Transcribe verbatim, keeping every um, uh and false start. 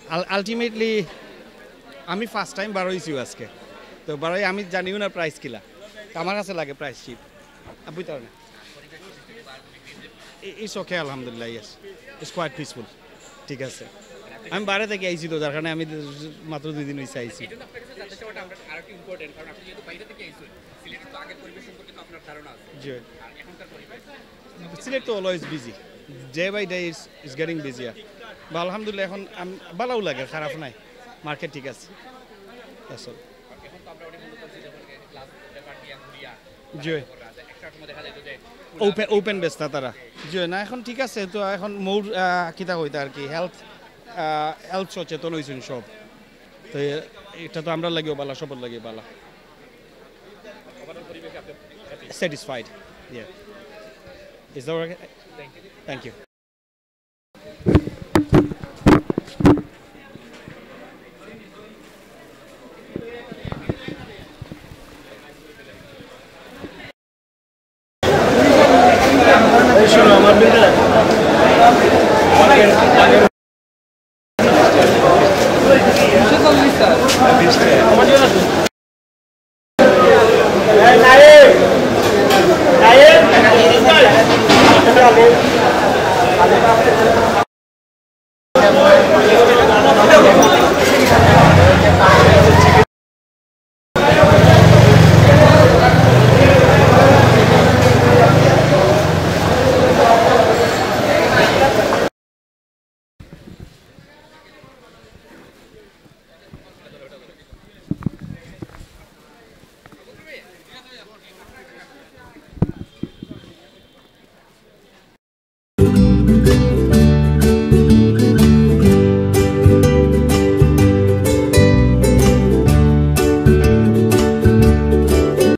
Ultimately আমি first time বার হয়েছি আজকে, তো বারোই আমি জানিও না প্রাইস কিলা, আমার কাছে লাগে প্রাইস চিপ বুঝতে পারে না। ইটস ওকে আলহামদুলিল্লাহ, ইয়েস ইটস কোয়াইট পিসফুল। ঠিক আছে, আমি বাইরে থেকে আইছি তো যার কারণে আমি মাত্র দুই দিন হয়েছে আইছি। সিলেট তো always busy, day by day is is getting busier. বা আলহামদুলিল্লাহ এখন ভালোও লাগে, খারাপ নাই, মার্কেট ঠিক আছে। ওপেন ওপেন বেচতা তারা জি না, এখন ঠিক আছে। তো এখন মোর কিতা হইতা আর কি হেলথ হেলথ সচেতন হয়েছেন সব, তো এটা তো আমরা লাগিও বালা, সবার লাগে বালা। Satisfied, yeah is that okay? Thank you.